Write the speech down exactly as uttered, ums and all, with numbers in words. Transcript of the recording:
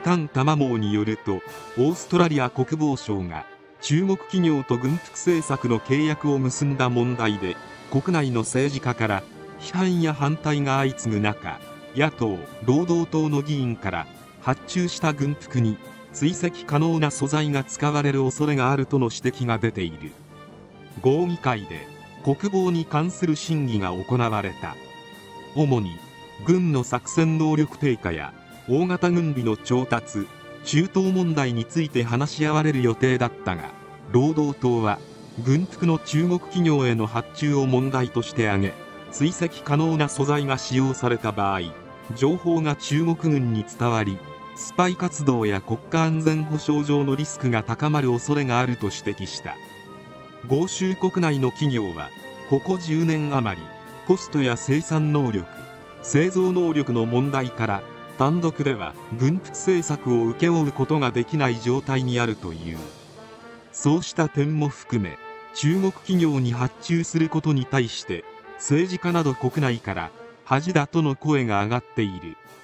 刊タマモーによると、オーストラリア国防省が中国企業と軍服政策の契約を結んだ問題で、国内の政治家から批判や反対が相次ぐ中、野党・労働党の議員から発注した軍服に追跡可能な素材が使われる恐れがあるとの指摘が出ている。合議会で国防に関する審議が行われた。主に軍の作戦能力低下や大型軍備の調達、中東問題について話し合われる予定だったが、労働党は軍服の中国企業への発注を問題として挙げ、追跡可能な素材が使用された場合、情報が中国軍に伝わり、スパイ活動や国家安全保障上のリスクが高まる恐れがあると指摘した。豪州国内の企業はここじゅうねん余り、コストや生産能力、製造能力の問題から単独では軍服政策を請け負うことができない状態にあるという。そうした点も含め、中国企業に発注することに対して政治家など国内から恥だとの声が上がっている。